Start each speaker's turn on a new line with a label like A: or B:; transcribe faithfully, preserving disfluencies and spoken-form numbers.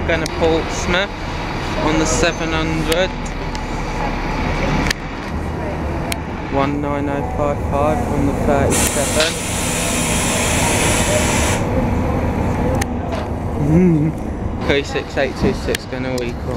A: going to Portsmouth on the seven hundred. one nine oh five five on the thirty-seven. three six eight two six going to recall.